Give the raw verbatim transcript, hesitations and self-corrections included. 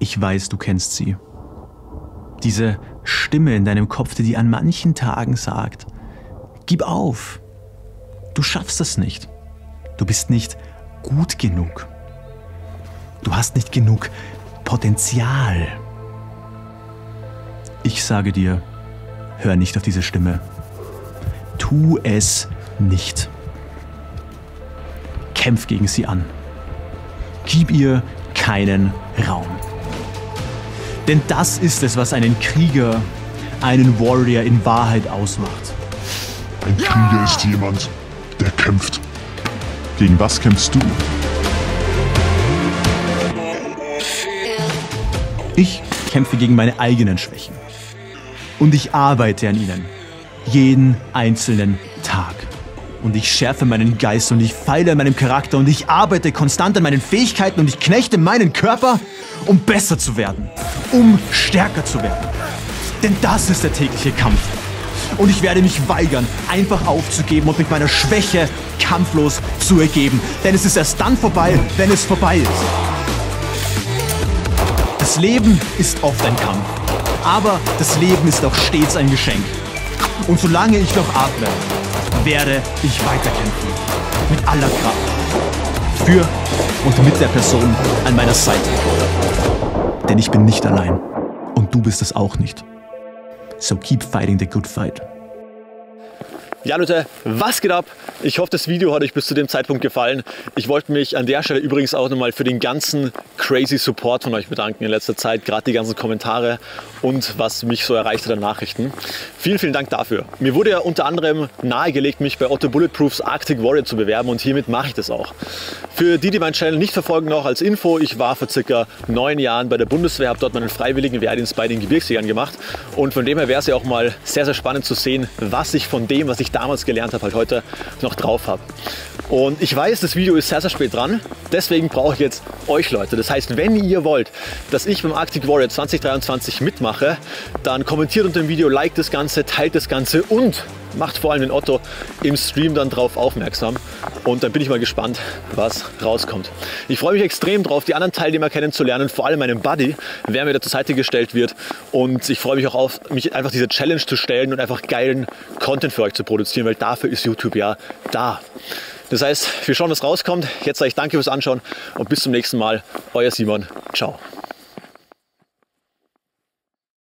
Ich weiß, du kennst sie. Diese Stimme in deinem Kopf, die dir an manchen Tagen sagt, gib auf, du schaffst es nicht. Du bist nicht gut genug. Du hast nicht genug Potenzial. Ich sage dir, hör nicht auf diese Stimme. Tu es nicht. Kämpf gegen sie an. Gib ihr keinen Raum. Denn das ist es, was einen Krieger, einen Warrior in Wahrheit ausmacht. Ein Krieger ist jemand, der kämpft. Gegen was kämpfst du? Ich kämpfe gegen meine eigenen Schwächen. Und ich arbeite an ihnen. Jeden einzelnen Tag. Und ich schärfe meinen Geist und ich feile an meinem Charakter und ich arbeite konstant an meinen Fähigkeiten und ich knechte meinen Körper, um besser zu werden. Um stärker zu werden. Denn das ist der tägliche Kampf. Und ich werde mich weigern, einfach aufzugeben und mit meiner Schwäche kampflos zu ergeben. Denn es ist erst dann vorbei, wenn es vorbei ist. Das Leben ist oft ein Kampf. Aber das Leben ist auch stets ein Geschenk. Und solange ich noch atme, werde ich weiterkämpfen. Mit aller Kraft. Für und mit der Person an meiner Seite. Denn ich bin nicht allein. Und du bist es auch nicht. So keep fighting the good fight. Ja Leute, was geht ab? Ich hoffe, das Video hat euch bis zu dem Zeitpunkt gefallen. Ich wollte mich an der Stelle übrigens auch nochmal für den ganzen crazy Support von euch bedanken in letzter Zeit. Gerade die ganzen Kommentare und was mich so erreicht hat an Nachrichten. Vielen, vielen Dank dafür. Mir wurde ja unter anderem nahegelegt, mich bei Otto Bulletproofs Arctic Warrior zu bewerben und hiermit mache ich das auch. Für die, die meinen Channel nicht verfolgen, noch als Info, ich war vor circa neun Jahren bei der Bundeswehr, habe dort meinen freiwilligen Wehrdienst bei den Gebirgsjägern gemacht und von dem her wäre es ja auch mal sehr, sehr spannend zu sehen, was ich von dem, was ich damals gelernt habe, halt heute noch drauf habe. Und ich weiß, das Video ist sehr, sehr spät dran, deswegen brauche ich jetzt euch Leute. Das heißt, wenn ihr wollt, dass ich beim Arctic Warrior zwanzig dreiundzwanzig mitmache, dann kommentiert unter dem Video, liked das Ganze, teilt das Ganze und macht vor allem den Otto im Stream dann drauf aufmerksam. Und dann bin ich mal gespannt, was rauskommt. Ich freue mich extrem drauf, die anderen Teilnehmer kennenzulernen, vor allem meinen Buddy, wer mir da zur Seite gestellt wird. Und ich freue mich auch auf, mich einfach diese Challenge zu stellen und einfach geilen Content für euch zu produzieren, weil dafür ist YouTube ja da. Das heißt, wir schauen, was rauskommt. Jetzt sage ich danke fürs Anschauen und bis zum nächsten Mal. Euer Simon. Ciao.